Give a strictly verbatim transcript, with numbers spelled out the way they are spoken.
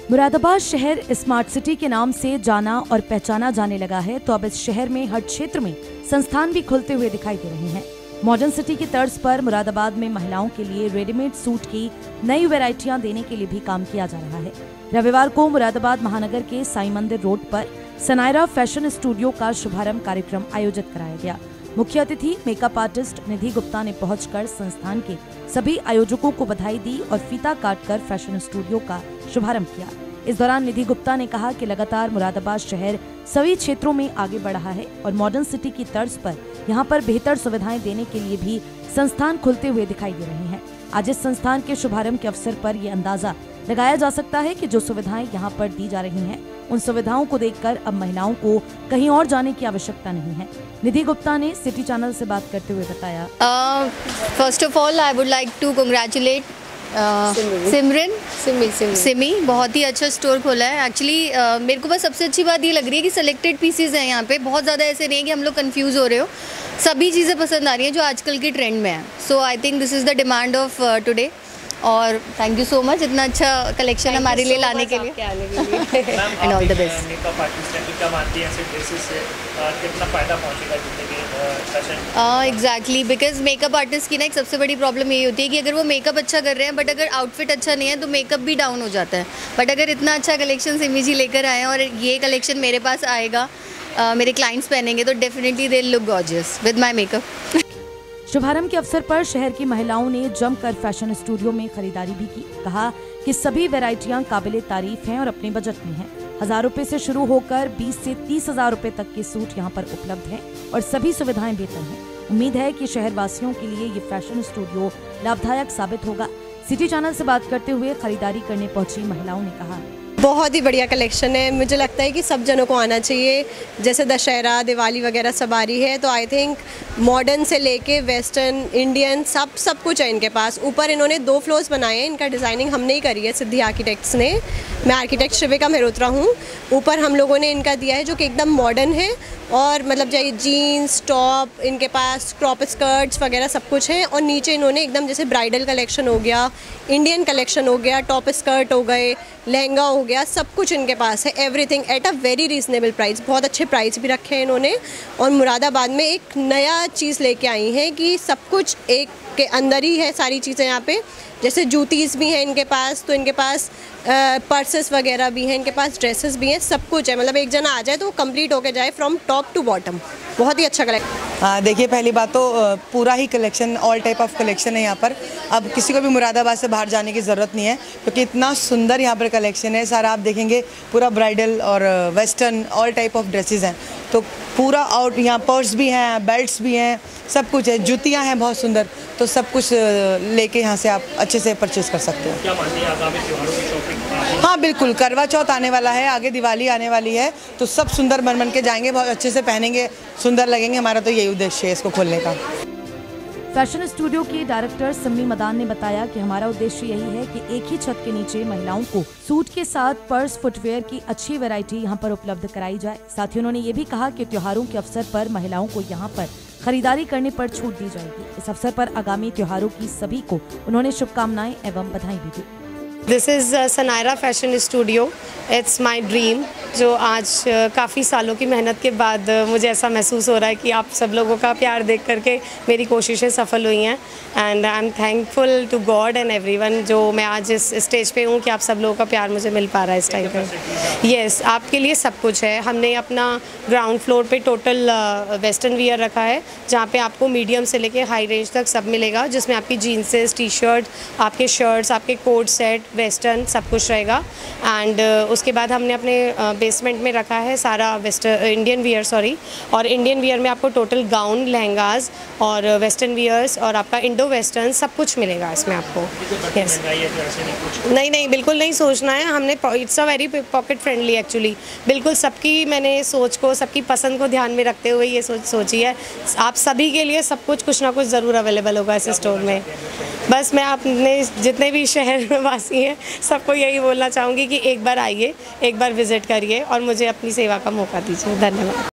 मुरादाबाद शहर smart city के नाम से जाना और पहचाना जाने लगा है, तो अब इस शहर में हर क्षेत्र में संस्थान भी खुलते हुए दिखाई दे रहे हैं। मॉडर्न सिटी की तर्ज पर मुरादाबाद में महिलाओं के लिए रेडीमेड सूट की नई वैरायटियां देने के लिए भी काम किया जा रहा है। रविवार को मुरादाबाद महानगर के साईं मंदिर रोड पर सनायरा फैशन स्टूडियो का शुभारंभ कार्यक्रम आयोजित कराया गया। मुख्य अतिथि मेकअप आर्टिस्ट निधि गुप्ता ने पहुंचकर संस्थान के सभी आयोजकों को बधाई दी और फीता काटकर फैशन स्टूडियो का शुभारंभ किया। इस दौरान निधि गुप्ता ने कहा कि लगातार मुरादाबाद शहर सभी क्षेत्रों में आगे बढ़ रहा है और मॉडर्न सिटी की तर्ज पर यहां पर बेहतर सुविधाएं देने के लिए भी संस्थान खुलते हुए दिखाई दे रहे हैं। आज इस संस्थान के शुभारंभ के अवसर पर ये अंदाजा लगाया जा सकता है कि जो सुविधाएं यहां पर दी जा रही हैं, उन सुविधाओं को देखकर अब महिलाओं को कहीं और जाने की आवश्यकता नहीं है। निधि गुप्ता ने सिटी चैनल से बात करते हुए बताया, first of all I would like to congratulate Simran Simi Simi Simi बहुत ही अच्छा स्टोर खोला है। एक्चुअली uh, मेरे को बस सबसे अच्छी बात ये लग रही है कि सिलेक्टेड पीसेस हैं यहाँ पे, बहुत ज़्यादा ऐसे नहीं है कि हम लोग कंफ्यूज हो रहे हो, सभी चीज़ें पसंद आ रही हैं जो आजकल की ट्रेंड में है। So I think this is the demand of today और थैंक यू सो मच इतना अच्छा कलेक्शन हमारे लिए लाने के लिए and all the best. Makeup artist हैं, क्या मानती हैं ऐसे ड्रेसेस से कितना फ़ायदा पहुंचेगा जिंदगी fashion? Exactly, because makeup artist की ना एक सबसे बड़ी प्रॉब्लम यही होती है कि अगर वो मेकअप अच्छा कर रहे हैं बट अगर आउटफिट अच्छा नहीं है तो मेकअप भी डाउन हो जाता है। बट अगर इतना अच्छा कलेक्शन सिमी जी लेकर आए हैं और ये कलेक्शन मेरे पास आएगा, uh, मेरे क्लाइंट्स पहनेंगे तो definitely they look gorgeous with my makeup. शुभारंभ के अवसर पर शहर की महिलाओं ने जमकर फैशन स्टूडियो में खरीदारी भी की। कहा कि सभी वैरायटियां काबिले तारीफ हैं और अपने बजट में हैं। हजार रुपए से शुरू होकर बीस से तीस हजार रुपए तक के सूट यहां पर उपलब्ध हैं और सभी सुविधाएं बेहतर हैं। उम्मीद है कि शहर वासियों के लिए ये फैशन स्टूडियो लाभदायक साबित होगा। सिटी चैनल से बात करते हुए खरीदारी करने पहुंची महिलाओं ने कहा, बहुत ही बढ़िया कलेक्शन है। मुझे लगता है कि सब जनों को आना चाहिए। जैसे दशहरा, दिवाली वगैरह सब आ रही है, तो आई थिंक मॉडर्न से लेके वेस्टर्न, इंडियन सब सब कुछ है इनके पास। ऊपर इन्होंने दो फ्लोर्स बनाए हैं, इनका डिज़ाइनिंग हमने ही करी है सिद्धि आर्किटेक्ट्स ने। मैं आर्किटेक्ट शिविका मेहरोत्रा हूँ। ऊपर हम लोगों ने इनका दिया है जो कि एकदम मॉडर्न है और मतलब चाहिए जीन्स, टॉप, इनके पास क्रॉप स्कर्ट्स वगैरह सब कुछ है। और नीचे इन्होंने एकदम जैसे ब्राइडल कलेक्शन हो गया, इंडियन कलेक्शन हो गया, टॉप स्कर्ट हो गए, लहंगा हो गया, सब कुछ इनके पास है। Everything at a very reasonable price. बहुत अच्छे प्राइस भी रखे हैं इन्होंने। और मुरादाबाद में एक नया चीज़ लेके आई हैं कि सब कुछ एक के अंदर ही है सारी चीज़ें यहाँ पे। जैसे जूतीज़ भी हैं इनके पास, तो इनके पास पर्सेस वगैरह भी हैं, इनके पास ड्रेसेस भी हैं, सब कुछ है। मतलब एक जना आ जाए तो वो कंप्लीट होके जाए फ्रॉम टॉप टू बॉटम। बहुत ही अच्छा कलेक्शन। हाँ देखिए, पहली बात तो पूरा ही collection, all type of collection है यहाँ पर। अब किसी को भी मुरादाबाद से बाहर जाने की ज़रूरत नहीं है क्योंकि इतना सुंदर यहाँ पर कलेक्शन है। सारा आप देखेंगे पूरा ब्राइडल और western all type of dresses हैं, तो पूरा आउट यहाँ पर्स भी हैं, बेल्ट्स भी हैं, सब कुछ है। जूतियाँ हैं बहुत सुंदर, तो सब कुछ लेके यहाँ से आप अच्छे से परचेज कर सकते हो। क्या मानती हैं आगामी त्योहारों की शॉपिंग? हाँ बिल्कुल, करवा चौथ आने वाला है, आगे दिवाली आने वाली है, तो सब सुंदर बन बन के जाएंगे, बहुत अच्छे से पहनेंगे, सुंदर लगेंगे। हमारा तो यही उद्देश्य है इसको खोलने का। फैशन स्टूडियो की डायरेक्टर सम्मी मदान ने बताया कि हमारा उद्देश्य यही है कि एक ही छत के नीचे महिलाओं को सूट के साथ पर्स, फुटवेयर की अच्छी वैरायटी यहां पर उपलब्ध कराई जाए। साथ ही उन्होंने ये भी कहा कि त्योहारों के अवसर पर महिलाओं को यहां पर खरीदारी करने पर छूट दी जाएगी। इस अवसर पर आगामी त्योहारों की सभी को उन्होंने शुभकामनाएं एवं बधाई भी दी। This is Sanaira fashion studio, it's my dream, जो आज uh, काफ़ी सालों की मेहनत के बाद uh, मुझे ऐसा महसूस हो रहा है कि आप सब लोगों का प्यार देख करके मेरी कोशिशें सफल हुई हैं। And I am thankful to God and everyone जो मैं आज इस स्टेज पे हूँ कि आप सब लोगों का प्यार मुझे मिल पा रहा है इस टाइम पे। येस, आपके लिए सब कुछ है। हमने अपना ग्राउंड फ्लोर पे टोटल वेस्टर्न वियर रखा है, जहाँ पे आपको मीडियम से लेके हाई रेंज तक सब मिलेगा, जिसमें आपकी जीन्सेस, टी शर्ट, आपके शर्ट्स, आपके कोट सेट, वेस्टर्न सब कुछ रहेगा। एंड uh, उसके बाद हमने अपने बेसमेंट uh, में रखा है सारा वेस्टर्न इंडियन वियर सॉरी और इंडियन वियर में आपको टोटल गाउन, लहंगाज और वेस्टर्न वियर्स और आपका इंडो वेस्टर्न सब कुछ मिलेगा इसमें आपको। यस, नहीं नहीं बिल्कुल नहीं सोचना है हमने, it's a very pocket friendly actually. बिल्कुल सबकी मैंने सोच को, सबकी पसंद को ध्यान में रखते हुए ये सोच सोची है। आप सभी के लिए सब कुछ कुछ ना कुछ ज़रूर अवेलेबल होगा इस स्टोर में। बस मैं अपने जितने भी शहर वासी हैं सबको यही बोलना चाहूँगी कि एक बार आइए, एक बार विज़िट करिए और मुझे अपनी सेवा का मौका दीजिए। धन्यवाद।